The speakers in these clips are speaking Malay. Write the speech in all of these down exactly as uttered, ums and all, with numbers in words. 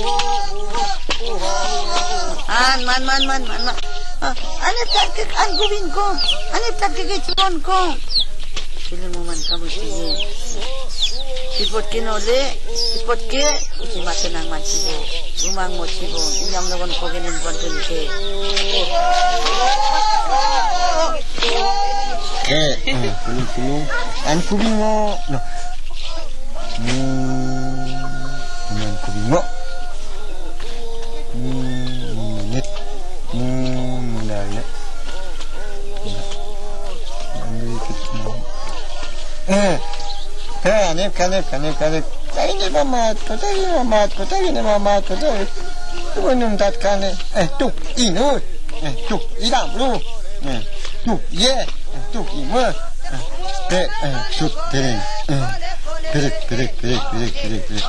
An man man man man man. Ane praktik an gubin ko. Ane praktik ichon ko. Sila mo man kamu sige. Sipot kinole, sipot ke, usi masenang man sibo. Rumang mo sibo. Inyam nagon ko ginin bantun ke. Ke, pulung pulung. An gubin mo, no. Hmm, an gubin mo. Hmm, net. Hmm, nala. Ambil kita. Eh. Eh, ne kane kane kane. Tadi ni mama, tadi mama, tadi ni mama, tadi. Tu pun tak kane. Eh, tu inu. Eh, tu idam lu. Eh, tu ye. Tu imu. Eh, eh, tu tereng. Eh, terek, terek, terek, terek, terek, terek.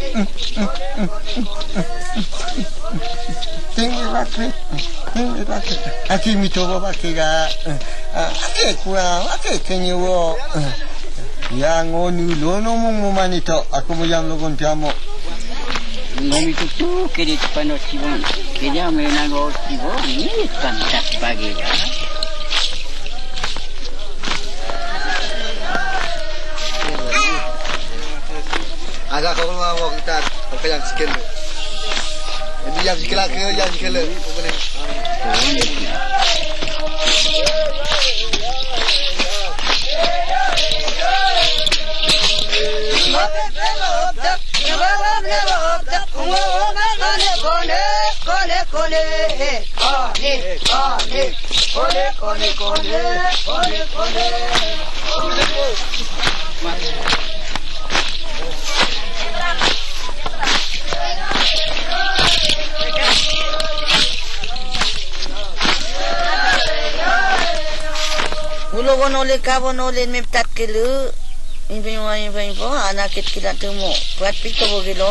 Tinggi bakri, tinggi bakri. Aki mitoba bakri ga. Aki kurang, aki kenyu. Yang onu lono mung manito aku mo yang logon piamo ngomi tu tu kiri pano sibon kiri amena go sibon ni kan tak bagi ya agak kau mau kita pakai yang sikit jadi yang sikit lah ke yang sikit lah Ulo kono le kabo no le meptat kelu. Info info info anak kita temu. Buat pito bogilo.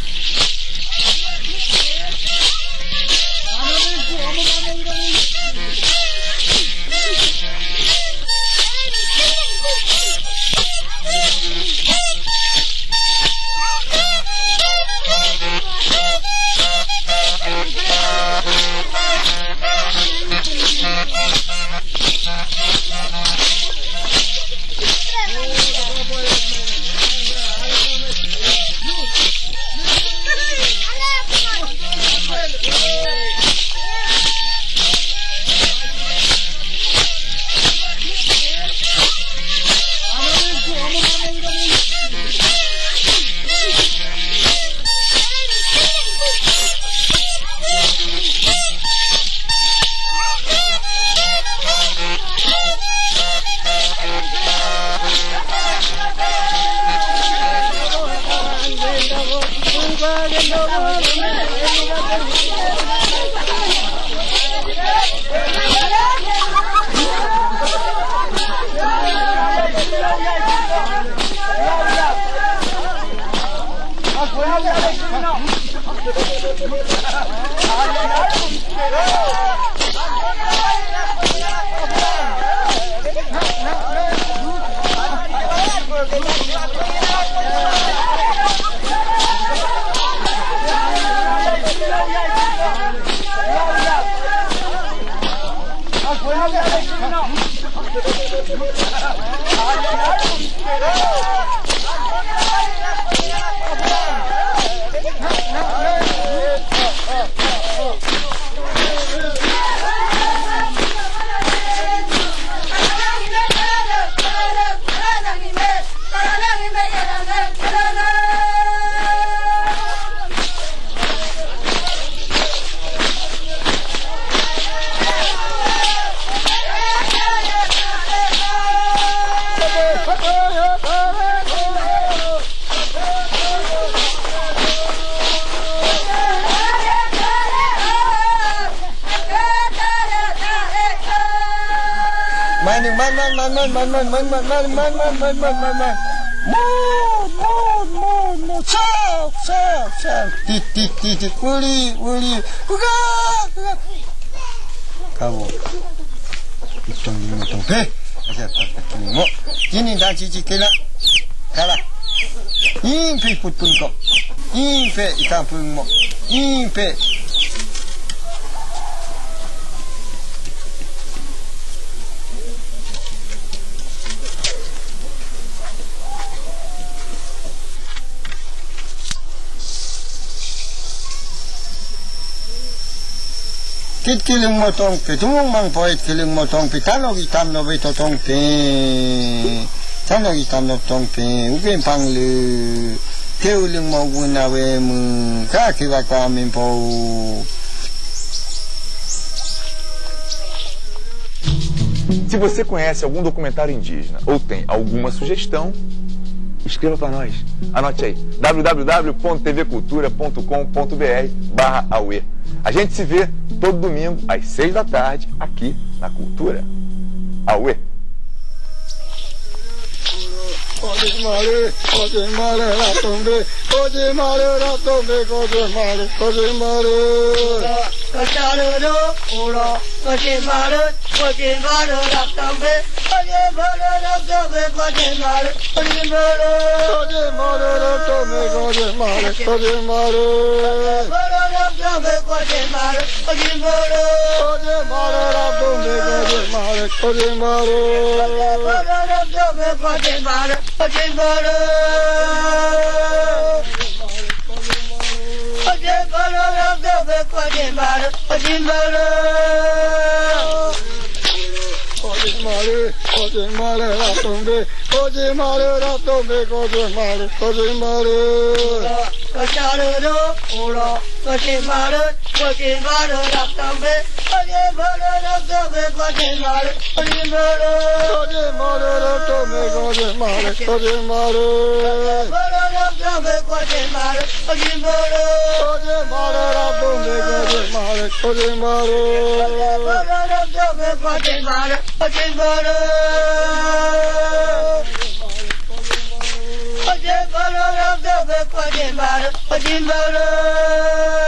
Man man man man man man man man man man man man man man man man Mon mon mon mon Ciao ciao ciao Tit tit tit Uli uli Uga uga Kamu Itong ini itong Hei Asyik tak tak ini mo Ini dah cici kena 가라. 임페 풋푼거. 임페 이탄푼모. 임페. Kit killing mo tong pi, tumong mang poet killing mo tong pi, tanog itam no bito tong pi, tanog itam no tong pi, upin pang lu, keuling mo guna we mu, kakiwa kamin po. Se você conhece algum documentário indígena ou tem alguma sugestão, escreva para nós. Anote aí, w w w ponto t v cultura ponto com ponto b r barra Aue. A gente se vê todo domingo às seis da tarde aqui na Cultura. Aue. Pode mare, pode mare, ratombe, pode mare, ratombe, pode mare, pode mare. Kacharoro, uro, pode mare, pode mare, ratombe, pode mare, ratombe, pode mare, pode mare. Pode mare, ratombe, pode mare, pode mare. Mare, ratombe, pode mare, pode mare. Pode mare, ratombe, pode mare, pode mare. Mare, ratombe, pode mare, pode mare. Pode mare, ratombe, pode mare, pode mare. Pode mare, pode mare, ratombe, pode mare, ratombe, pode mare, pode mare. Kacharoro, uro, pode mare, pode mare, ratombe, pode mare, ratombe, pode mare, pode mare. Pode mare, ratombe, pode mare, pode mare. Mare, ratombe, pode mare, pode mare. Pode mare, ratombe, pode mare, pode mare. Mare, ratombe, pode mare, pode mare. Pode mare, ratombe, pode mare, pode mare.